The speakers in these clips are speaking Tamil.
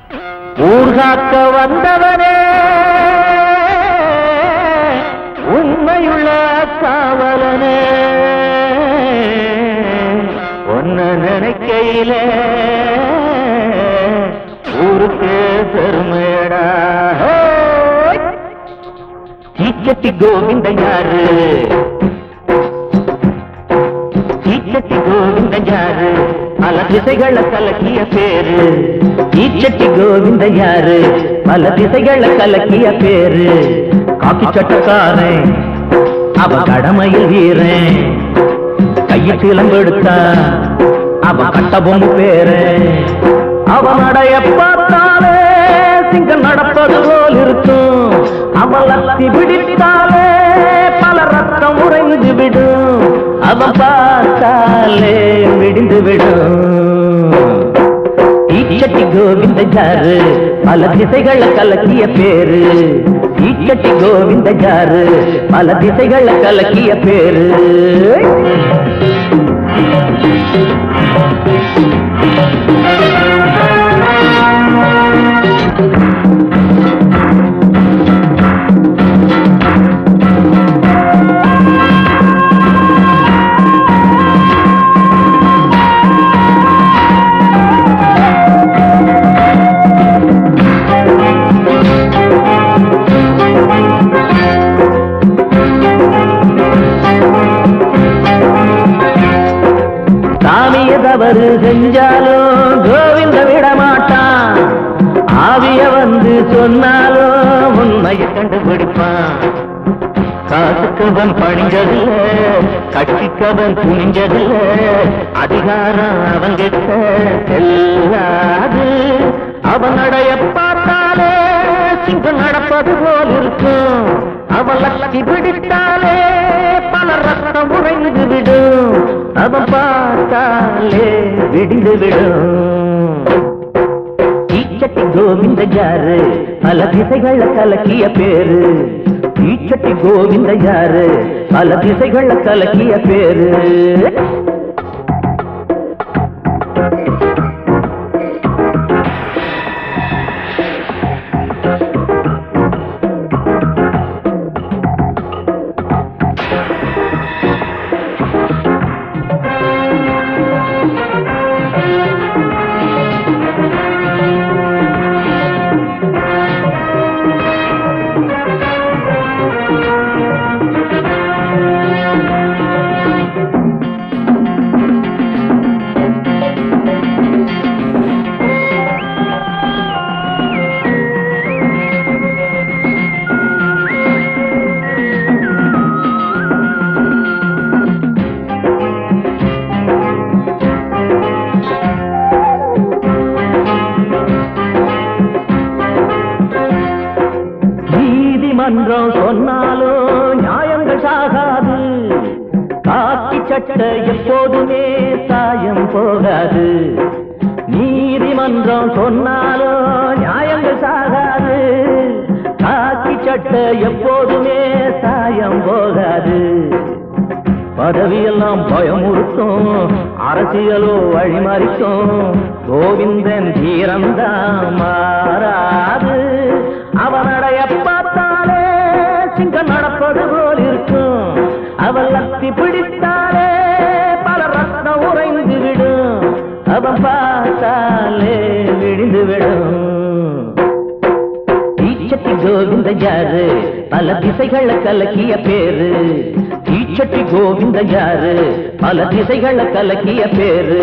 ஊர்காக்க வந்தவனே உண்மையுள்ள காவலனே ஒன்ன நினைக்கையில ஊருக்கு பெருமையடா தீச்சட்டி கோவிந்த யாரு தீச்சட்டி கோவிந்த யாரு பல திசைகளை கலக்கிய பேரு தீச்சட்டி கோவிந்த யாரு பல திசைகளை கலக்கிய பேரு காக்கி சட்டக்காரன் அவ கடமையில் வீரன் கையில் சிலம்பெடுத்தா அவ கட்டபொம்பு பேரு அவன் நடைய பார்த்தாலே சிங்கம் நடப்பது போல் இருக்கும் அவள் அத்தி பிடித்தாலே பல ரத்தம் உறைந்து விடும் அவன் பார்த்தாலே விடிந்து விடும் ஈச்சட்டி கோவிந்த ஜாரு பல திசைகளை கலக்கிய பேரு ஈச்சட்டி கோவிந்த ஜாரு பல திசைகளை கலக்கிய பேரு தவறு செஞ்சாலும் கோவிந்த விடமாட்டான் ஆவிய வந்து சொன்னாலும் உண்மையை கண்டுபிடிப்பான் காசுக்கவன் பணிஞ்சதில்ல கட்சிக்கவன் துணிஞ்சதில்ல அதிகாரம் அவன் கிட்ட செல்லாது அவன் நடைய பார்த்தாலே சிங்கம் நடப்பது போல் இருக்கும் அவன் லட்சி பிடித்தாலே பல ரத்தம் உறைந்து விடும் அவன் பார்த்தாலே விடிந்து விடும் ஈச்சட்டி கோவிந்த யாரு பல திசைகளை கலக்கிய பேரு ஈச்சட்டி கோவிந்த யாரு பல திசைகளை கலக்கிய பேரு நீதிமன்றம் சொன்னாலும் நியாயங்கள் சாகாது காக்கி சட்டை எப்போதுமே சாயம் போகாது நீதிமன்றம் சொன்னாலும் நியாயங்கள் சாகாது காக்கி சட்டை எப்போதுமே சாயம் போகாது பதவியெல்லாம் பயமுறுத்தும் அரசியலோ வழிமறிக்கும் கோவிந்தன் தீரம்தான் மாறாது அவனடைய பார்த்தாலே சிங்கம் நடப்பது போல் இருக்கும் அவள் லத்தி பிடித்தாலே பல ரத்தம் உறைந்து விடும் அவன் பார்த்தாலே விடிந்து விடும் ஈச்சட்டி கோவிந்த யாரு பல திசைகளை கலக்கிய பேரு ஈச்சட்டி கோவிந்த யாரு பல திசைகளை கலக்கிய பேரு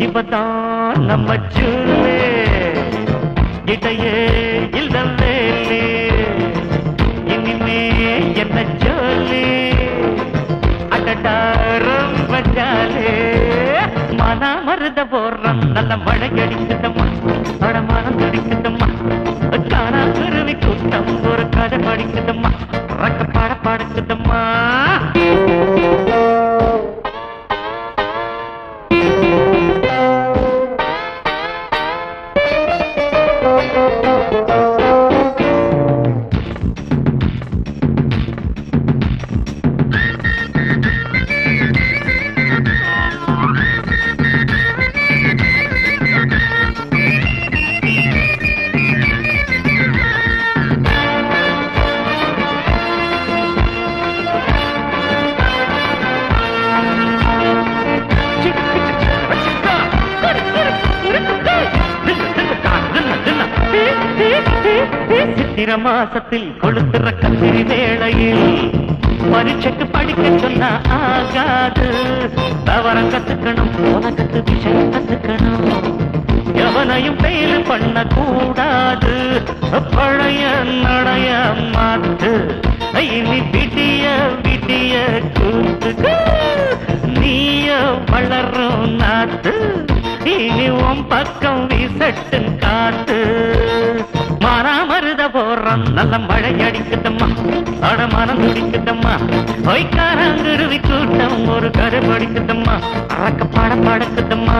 இவதான் நம்ம ஜூலே இடையே இல்லவே இனிமே என்ன ஜோலி அடடா ரொம்ப ஜாலே மன மருத போடுறான் நல்ல மழை அடிக்குதம்மா அடமானம் துடிக்குதம்மா காணா குருவி கூட்டம் ஒரு கதை படிக்குதம்மா ரக்க பாட பாடுக்குதம்மா சித்திர மாசத்தில் கொளுத்துற கத்திரி வேளையில் பரீட்சைக்கு படிக்க சொன்னா ஆகாது தவறம் கத்துக்கணும் உனக்கு விஷயம் கத்துக்கணும் எவனையும் பெயில் பண்ண கூடாது பழைய நடைய மாத்து இனி விடிய விடிய கூத்து நீய வளரும் நாத்து இனி உன் பக்கம் வீசட்டு காத்து மாறாமருத போடுறான் நல்ல மழை அடிக்குதம்மா அடமானம் துடிக்குதம்மா ஒய்காரங்குருவி கூட்டம் ஒரு கரு படிக்குதம்மா அறக்க பாட பாடக்குதம்மா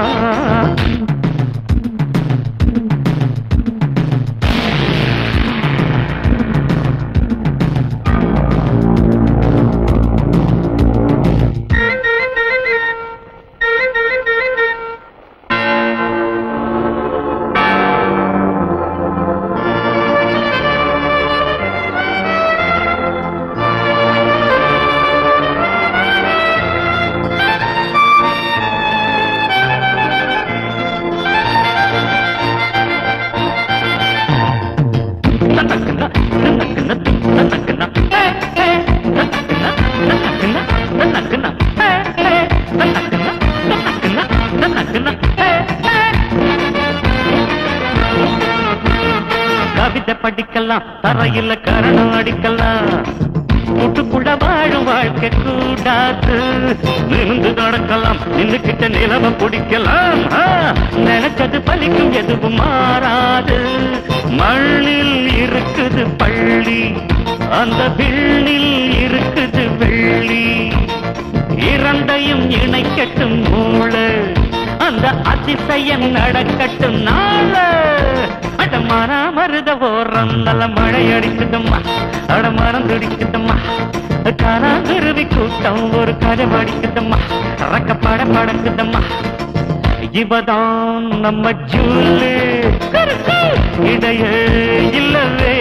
கவிதை படிக்கலாம் தரையில கரணம் அடிக்கலாம் கூட்டுக்குள்ள வாழும் வாழ்க்கை கூடாது நிமிந்து நடக்கலாம் நின்னுக்கிட்ட நிலவ பிடிக்கலாம் நினைச்சது பலிக்கும் எதுவும் மாறாது மண்ணில் இருக்குது பள்ளி அந்த விண்ணில் இருக்குது வெள்ளி இரண்டையும் இணைக்கட்டும் மூளை அந்த அதிசயம் நடக்கட்டும் நாள அடமான மருத போடுறோம் நல்ல மழை அடிக்குதம்மா அடமானம் துடிக்குதம்மா காணா குருவி கூட்டம் ஒரு கதை படிக்குதம்மா ரக்க பாட படக்குதம்மா இவதான் நம்ம ஜூலே இடையே இல்லவே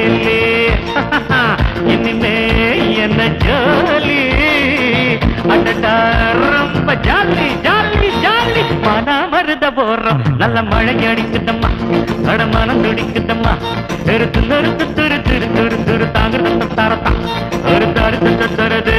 இனிமே என்ன ஜோலி அடடா ரொம்ப ஜாலி ஜாலி ஜாலி மன மருத போடுறோம் நல்ல மழை அடிக்குதம்மா அடமானம் துடிக்குதம்மா நிறுத்து நிறுத்து துரு துரு துரு துரு தாங்கிறது தரத்தா ஒரு தருத்து தருது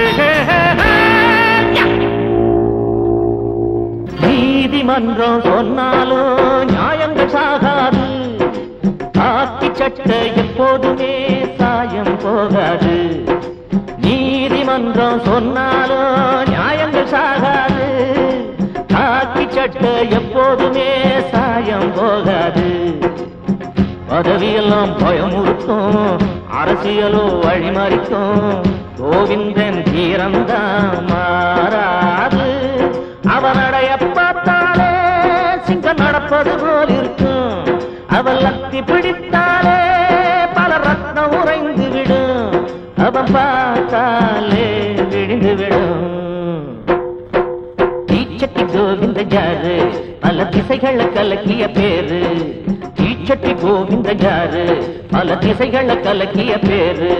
நீதிமன்றம் சொன்னாலும் நியாயங்கள் சாகாது காக்கி சட்டை எப்போதுமே சாயம் போகாது நீதிமன்றம் சொன்னாலும் நியாயங்கள் சாகாது காக்கி சட்டை எப்போதுமே சாயம் போகாது பதவியெல்லாம் பயமுறுத்தும் அரசியலோ வழிமறிக்கும் கோவிந்தன் தீரம்தான் மாறாது அவனடைய பார்த்தாலே சிங்கம் நடப்பது போல் இருக்கும் அவள் லத்தி பிடித்தாலே பல ரத்னம் உறைந்து விடும் அவன் பார்த்தாலே விழுந்து விடும் தீச்சட்டி கோவிந்த ஜாரு பல திசைகளை கலக்கிய பேரு தீச்சட்டி கோவிந்த ஜாரு பல திசைகளை கலக்கிய பேரு